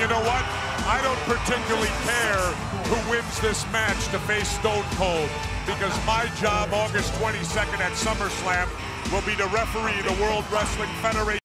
you know what? I don't particularly care who wins this match to face Stone Cold, because my job August 22nd at SummerSlam will be to referee the World Wrestling Federation.